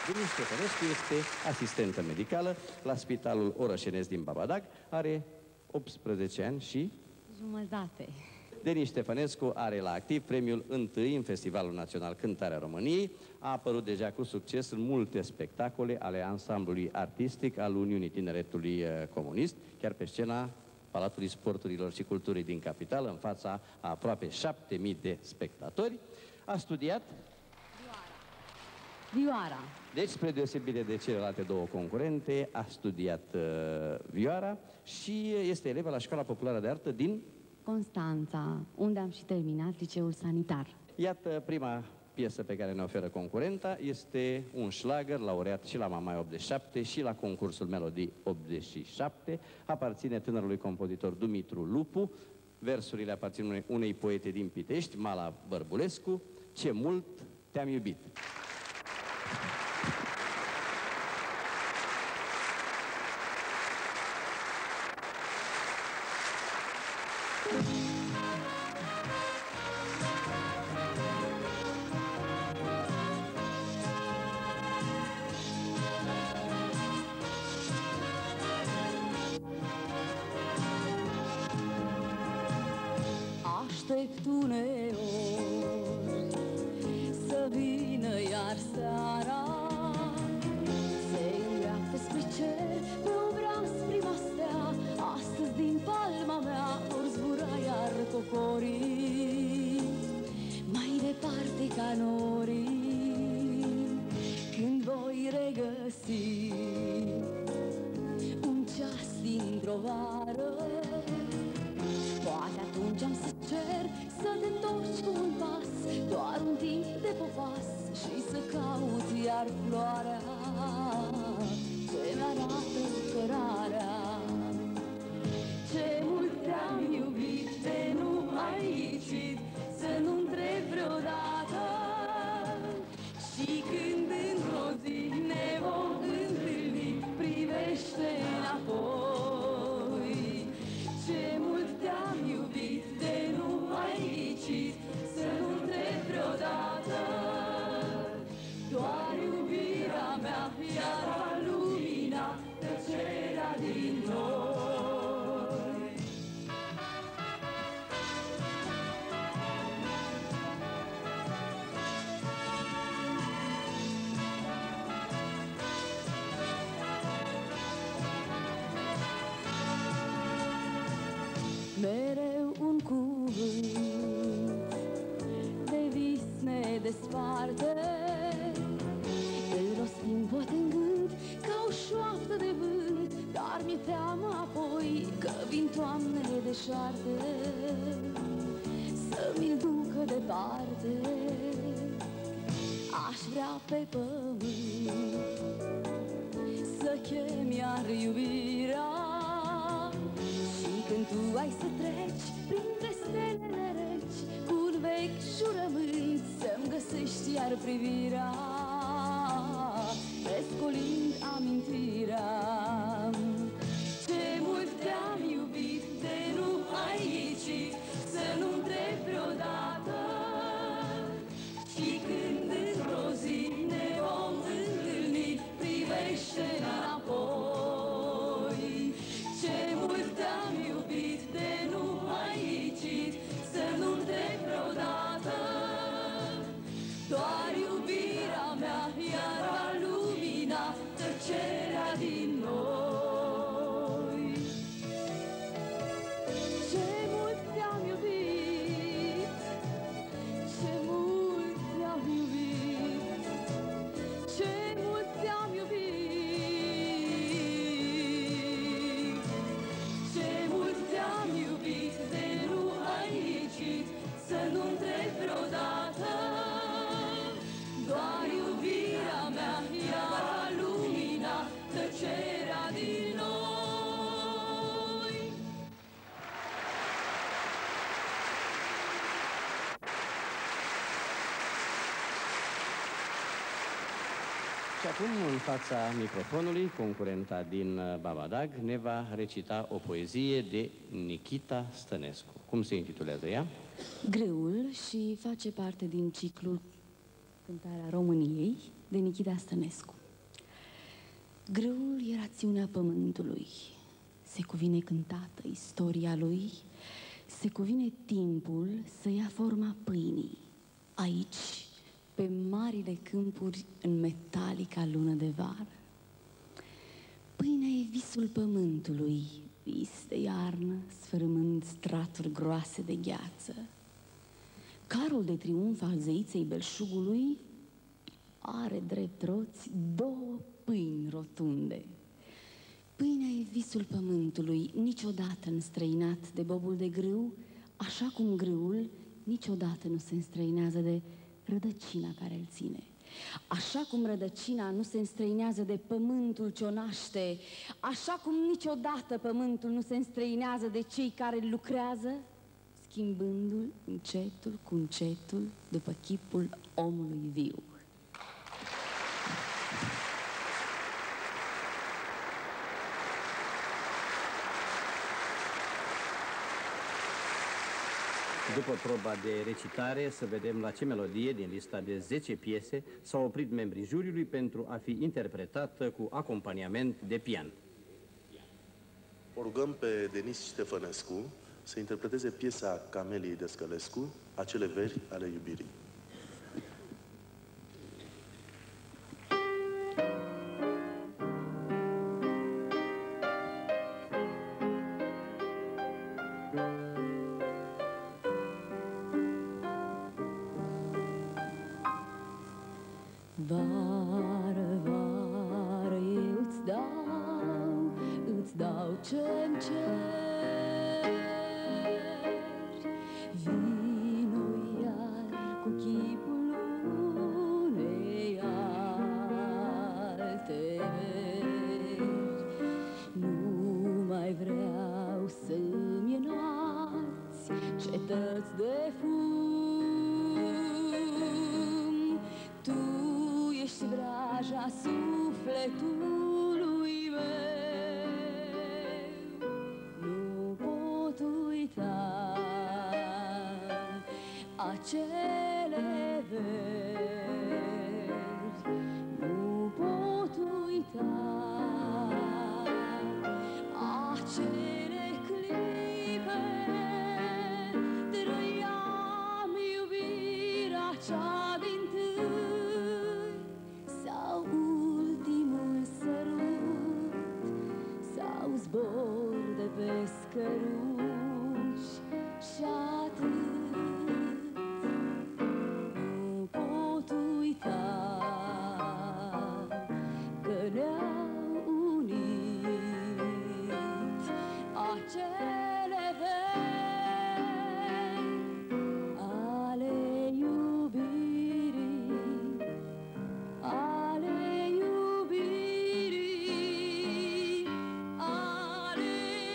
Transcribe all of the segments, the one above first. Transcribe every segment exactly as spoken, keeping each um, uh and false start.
Denis Ștefănescu este asistentă medicală la Spitalul Orășenesc din Babadag. Are optsprezece ani și... jumătate. Denis Ștefănescu are la activ premiul întâi în Festivalul Național Cântarea României. A apărut deja cu succes în multe spectacole ale ansamblului artistic al Uniunii Tineretului Comunist, chiar pe scena Palatului Sporturilor și Culturii din capitală, în fața a aproape șapte mii de spectatori. A studiat vioara. Deci, spre deosebire de celelalte două concurente, a studiat uh, vioara și este elevă la Școala Populară de Artă din Constanța, unde am și terminat liceul sanitar. Iată, prima piesă pe care ne oferă concurenta este un șlagăr laureat și la Mamaia optzeci și șapte și la concursul Melodii optzeci și șapte. Aparține tânărului compozitor Dumitru Lupu. Versurile aparțin unei, unei poete din Pitești, Mala Bărbulescu. Ce mult te-am iubit! Aștept uneori să vină iar seara, se îndreaptă spre cer pe obraz prima stea. Astăzi din palma mea or zbura iar cocorii, mai departe ca norii. Când voi regăsi un ceas dintr-o vară, poate atunci am să cer să te întorci cu un pas, doar un timp de popas, și să caut iar floarea ce mi-arată cărarea. Ce mult te-am iubit, de nu mai ghicit, să nu întreb vreodată. Și când într-o zi ne vom întâlni, privește înapoi. Ce mult te-am iubit, de nu mai ghicit, să nu întreb vreodată. Doar iubirea mea iar va lumina tăcerea din noi. Mereu un cuvânt de vis ne desparte, îl rostim poate în gând ca o șoaptă de vânt, dar mi-e teamă apoi că vin toamnele deșarte să mi-l ducă departe. Aș vrea pe pământ să chem iar iubirea, când tu ai să treci printre stelele reci, cu un vechi jurământ să-mi găsești iar privirea, rescolind amintirea. Ce mult te-am iubit, de nu ai ghicit, să nu întreb vreodată. Și când într-o zi ne vom întâlni, privește înapoi. Ce mult te-am iubit, de nu ai ghicit, să nu întreb vreodată. Doar iubirea mea iar va lumina tăcerea din noi. Ce mult te-am iubit, ce mult te-am iubit, ce mult te-am iubit. De nu ai ghicit, să nu întreb vreodată. Doar iubirea mea ea va lumina tăcerea din noi. Și acum, în fața microfonului, concurenta din Babadag ne va recita o poezie de Nichita Stănescu. Cum se intitulează ea? Grâul, și face parte din ciclul Cântarea României. de Nichita Stănescu. Grâul e rațiunea pământului, se cuvine cântată istoria lui, se cuvine timpul să ia forma pâinii. Aici, pe marile câmpuri în metalica lună de vară. Pâinea e visul pământului, vis de iarnă, sfărâmând straturi groase de gheață. Carul de triumf al zeiței belșugului are drept roți două pâini rotunde. Pâinea e visul pământului, niciodată înstrăinat de bobul de grâu, așa cum grâul niciodată nu se înstrăinează de rădăcina care îl ține. Așa cum rădăcina nu se înstrăinează de pământul ce o naște, așa cum niciodată pământul nu se înstrăinează de cei care îl lucrează, schimbându-l încetul cu încetul după chipul omului viu. După proba de recitare, să vedem la ce melodie din lista de zece piese s-au oprit membrii juriului pentru a fi interpretată cu acompaniament de pian. O rugăm pe Denis Ștefănescu să interpreteze piesa Cameliei Descălescu, Acele veri ale iubirii. Vară, vară, eu îți dau, îți dau ce-mi ceri. Vino iar cu chipul unei alte veri. Nu mai vreau să-mi înați cetăți de fum. Tu ești vraja sufletului meu, nu pot uita acele veri, nu pot uita acele clipe, trăiam iubirea cea din-tâi, sau ultimul sărut, sau zbor de pe scăruci, și atât. Nu pot uita că ne-au unit acele veri ale iubirii, ale iubirii, ale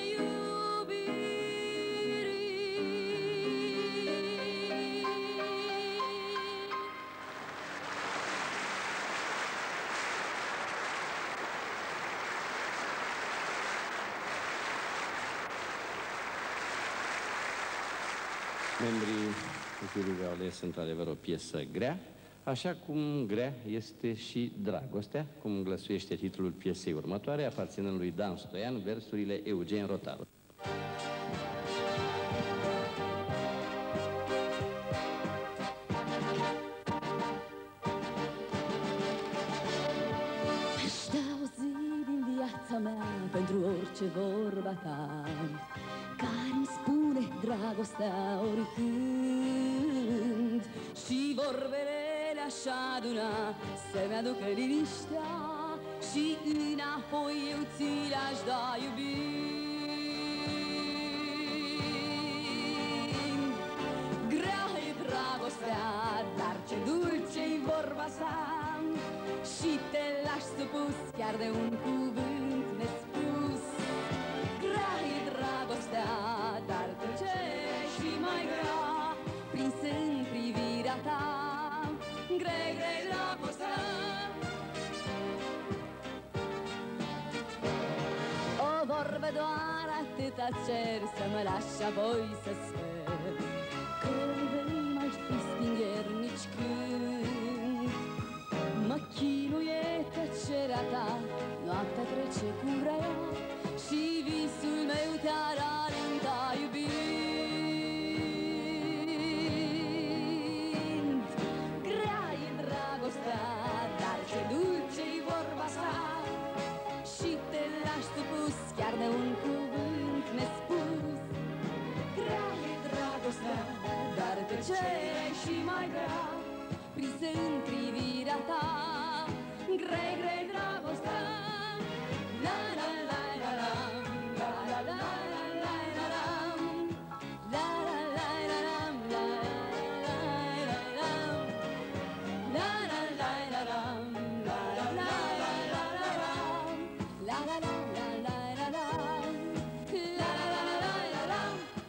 Membrii juriului au ales într-adevăr o piesă grea, așa cum grea este și dragostea, cum glăsuiește titlul piesei următoare, aparținând lui Dan Stoian, versurile Eugen Rotaru. Își dau zi din viața mea pentru orice vorba ta, care-mi spune dragostea oricând, și vorbele le-aș aduna să-mi aducă liniștea, și înapoi eu ți le-aș da iubind. Grea e dragostea, dar ce dulce-i vorba sa, și te lași supus chiar de un cuvânt nespus. Grea e dragostea, dar trece și mai grea, prins în privirea ta. Grea, grea dragostea. O vorbă doar atâta cer, să mă lași apoi să sper că nu vei mai fi stingher nici când mă chin iubirea ta, noaptea trece cum vrea și visul meu te-ar alunga iubind. Grea-i dragostea, dar ce dulce-i vorba sa, și te lași supus chiar de un cuvânt nespus. Grea-i dragostea, dar tăcerea și mai grea, prinsă în privirea ta. Grei, grei dragostea, la la la la la, la la la la la la, la la la la la, la la la la la, la la la la la, la la la la la, la la la la la, la la la la la.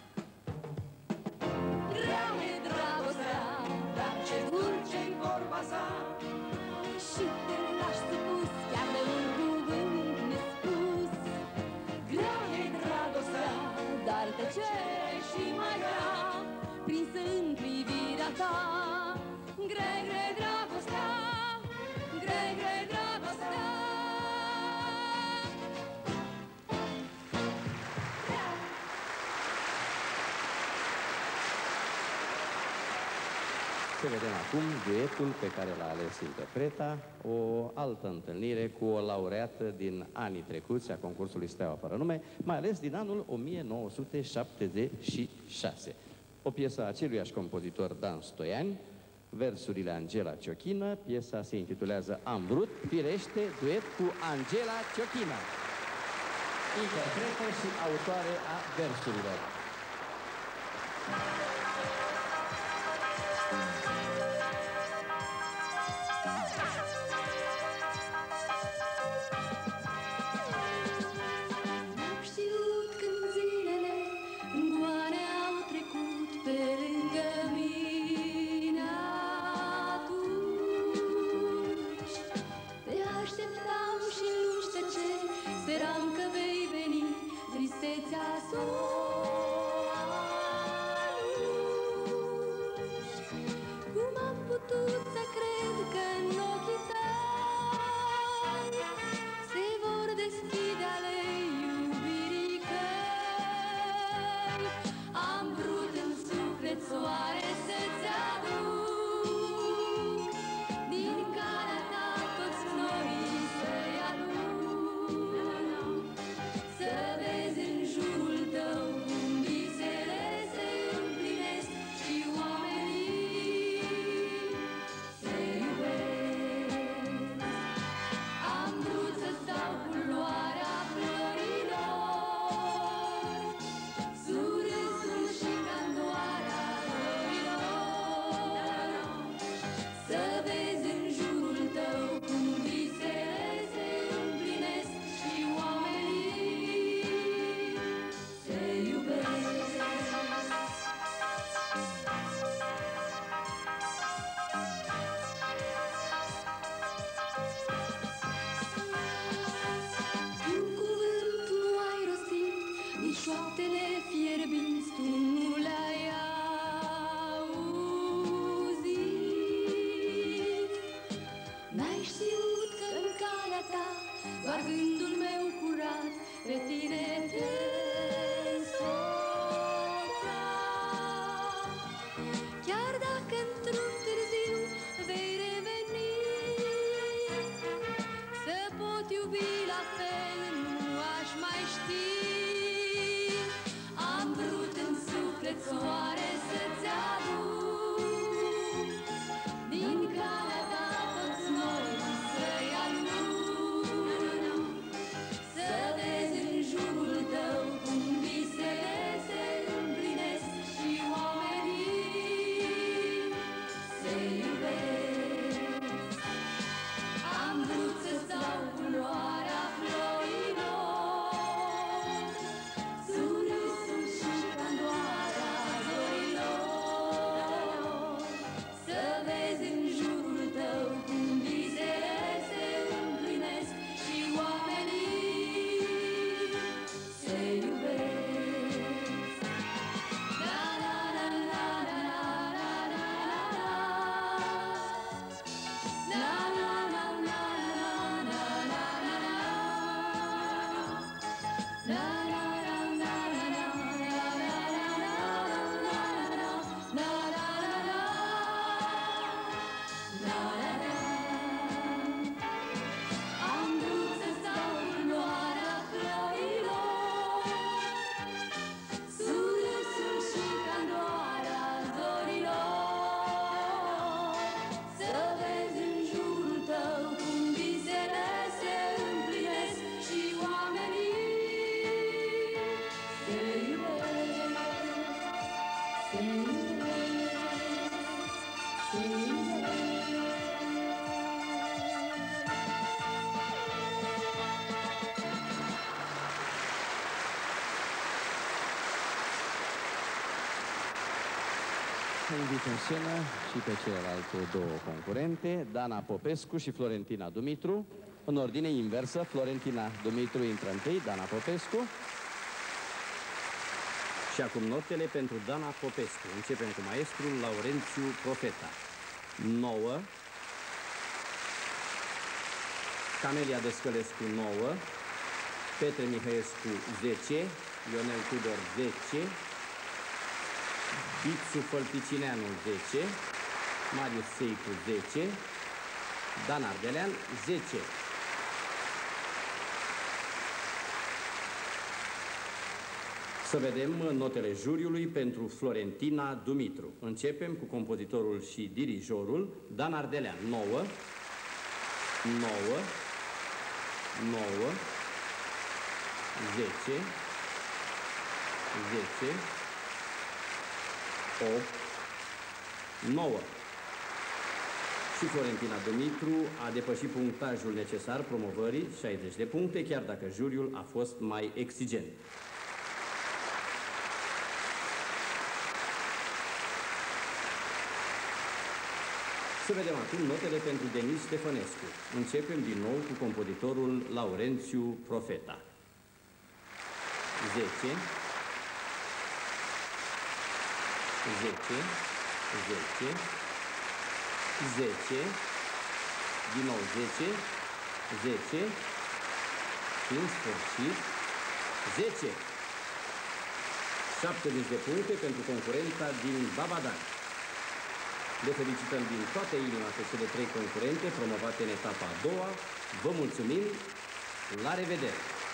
Grea-i dragostea, dar ce dulce-i vorba sa, și te lași supus chiar de un cuvânt nespus. Grea-i dragostea, dar tăcere și mai grea, prinsă în privirea ta. Grei, grei dragostea, grei, grei dragostea. Să vedem acum duetul pe care l-a ales interpreta, o altă întâlnire cu o laureată din anii trecuți a concursului Steaua fără nume, mai ales din anul o mie nouă sute șaptezeci și șase. O piesă a aceluiași compozitor Dan Stoiani, versurile Angela Ciochină, piesa se intitulează Am vrut, firește, duet cu Angela Ciochină, interpretă și autoare a versurilor. Am vrut să stau culoarea florii. invit în scenă și pe celelalte două concurente, Dana Popescu și Florentina Dumitru. În ordine inversă, Florentina Dumitru intră întâi, Dana Popescu. Și acum notele pentru Dana Popescu. Începem cu maestrul Laurențiu Profeta. nouă. Camelia Descălescu nouă. Petre Mihăescu zece. Ionel Tudor zece. Bițu Fălticineanu zece. Marius Seicu zece. Dan Ardelean zece. Să vedem notele juriului pentru Florentina Dumitru. Începem cu compozitorul și dirijorul Dan Ardelean. nouă. nouă. nouă. zece. zece. opt. nouă. Și Florentina Dumitru a depășit punctajul necesar promovării, șaizeci de puncte, chiar dacă juriul a fost mai exigent. Să vedem acum notele pentru Denis Ștefănescu. Începem din nou cu compozitorul Laurențiu Profeta. zece. zece. zece. zece. Din nou zece. zece. Și în sfârșit zece. șaptezeci de puncte pentru concurenta din Babadani. Le felicităm din toată inima pe cele trei concurente promovate în etapa a doua. Vă mulțumim! La revedere!